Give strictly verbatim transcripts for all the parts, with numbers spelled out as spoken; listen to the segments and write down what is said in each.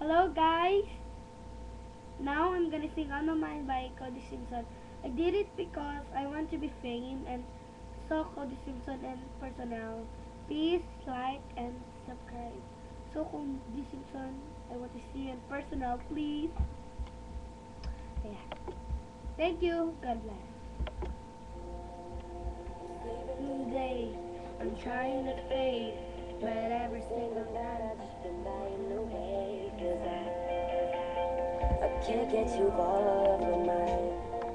Hello guys! Now I'm gonna sing On My Mind by Cody Simpson. I did it because I want to be famous and saw Cody Simpson in personnel. Please like and subscribe. So Cody Simpson, I want to see you in personal, please. Yeah. Thank you. God bless. Day, I'm trying to fade, but every single night I just been lying awake. 'Cause I, I can't get you off my mind.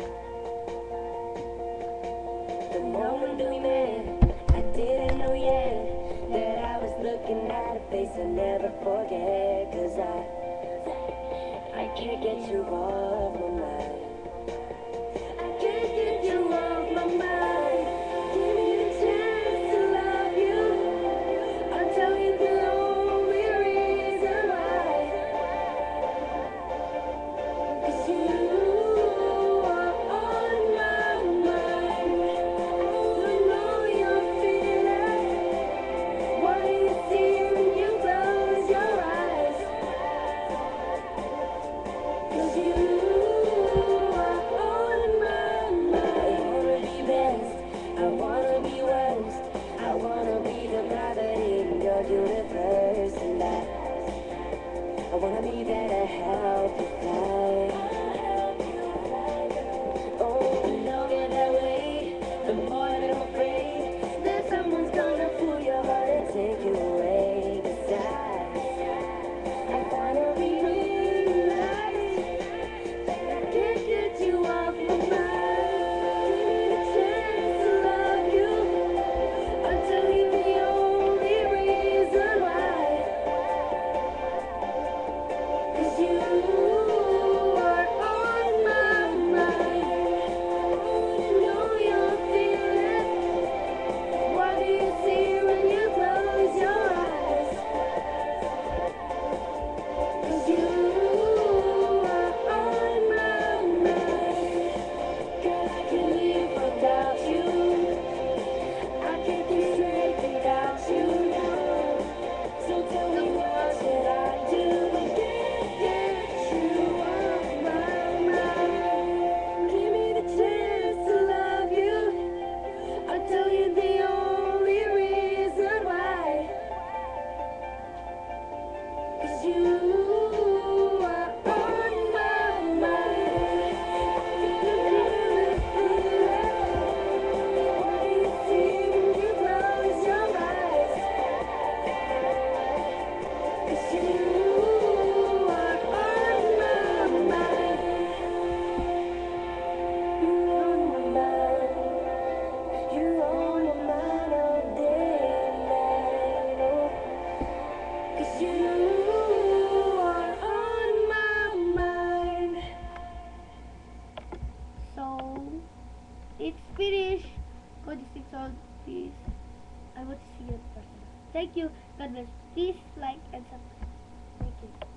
The moment we met, I didn't know yet that I was looking at a face I'll never forget. 'Cause I, I can't get you off my mind. I can't get you off my mind. Give me the chance to love you. I'll tell you the only reason why. 'Cause you are on my mind. I know you're feeling. What do you see when you close your eyes? 'Cause you are on my mind. I wanna be best, I wanna be worst, I wanna be the gravity in your universe. And I, I wanna be there to help you fly. Oh, and don't get that way, the more that I'm afraid that someone's gonna pull your heart and take you away. 'Cause I, I wanna be realized. I can't get you off my mind. Give me the chance to love you. I'll tell you the only reason why. 'Cause you are on my mind. I know you're feeling. What do you see when you close your eyes? 'Cause you are on my mind. 'Cause I can't live without you. I can't think straight without you. So tell me what should I do to get, get you off my mind? Give me the chance to love you. I'll tell you the only reason why. 'Cause you are on my mind. What do you see when you close your eyes? 'Cause you are on my mind. You're on my mind. You're on my mind all day and night. Oh, 'cause you are on my mind. So it's finished. Cody Simpson, please. I want to see you in person. Thank you. God bless. Please like and subscribe. Thank you.